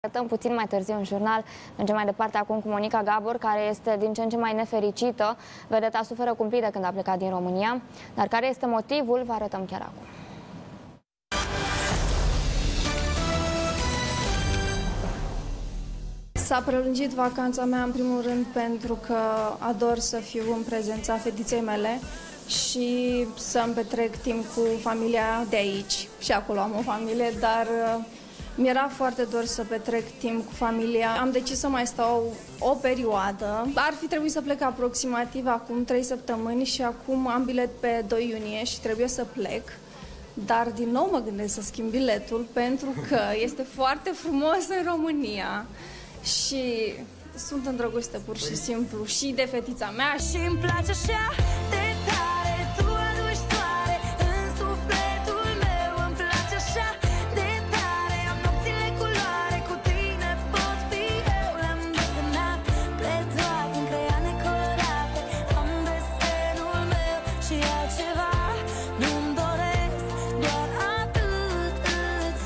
Arătăm puțin mai târziu în jurnal. Mergem mai departe acum cu Monica Gabor, care este din ce în ce mai nefericită. Vedeta suferă cumplit de când a plecat din România. Dar care este motivul, vă arătăm chiar acum. S-a prelungit vacanța mea în primul rând pentru că ador să fiu în prezența fetiței mele și să-mi petrec timp cu familia de aici. Și acolo am o familie, dar mi-era foarte dor să petrec timp cu familia. Am decis să mai stau o perioadă. Ar fi trebuit să plec aproximativ acum 3 săptămâni și acum am bilet pe 2 iunie și trebuie să plec. Dar din nou mă gândesc să schimb biletul pentru că este foarte frumos în România și sunt îndrăgostită pur și simplu și de fetița mea. Și îmi place așa de tare, tu aduci soare în sufletul meu. Îmi place așa de tare, am nopțile culoare, cu tine pot fi eu. Le-am desenat pe toate în creioane colorate, am desenul meu și altceva nu-mi doresc, doar atât îți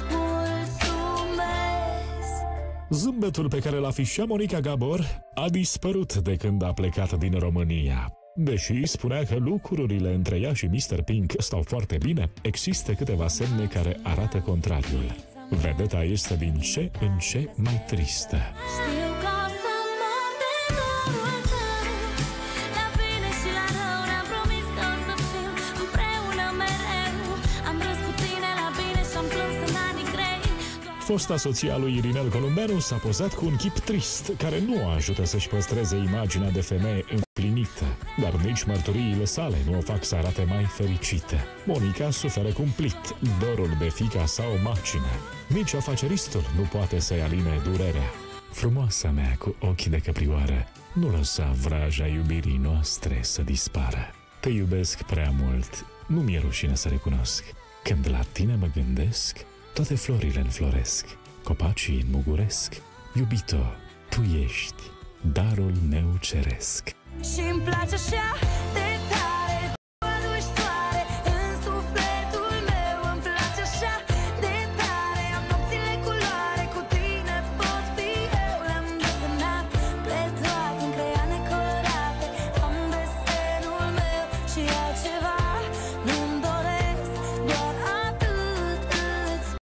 mulțumesc. Zâmbetul pe care l-afișea Monica Gabor a dispărut de când a plecat din România. Deși spunea că lucrurile între ea și Mr. Pink stau foarte bine, există câteva semne care arată contrariul. Vedeta este din ce în ce mai tristă. Știu că o să mor de dorul tău, la bine și la rău ne-am promis că o să fim împreună mereu. Am râs cu tine la bine și-am plâns în anii grei. Fosta soția lui Irinel Columbeanu s-a pozat cu un chip trist, care nu o ajută să-și păstreze imaginea de femeie împlinită, dar nici mărturiile sale nu o fac să arate mai fericită. Monica suferă cumplit dorul de fiica sa o macină. Nici afaceristul nu poate să-i aline durerea. Frumoasa mea cu ochi de căprioară, nu lăsa vraja iubirii noastre să dispară. Te iubesc prea mult, nu mi-e rușine să recunosc. Când la tine mă gândesc, toate florile înfloresc, copacii înmuguresc. Iubito, tu ești darul meu ceresc. Și îmi place așa de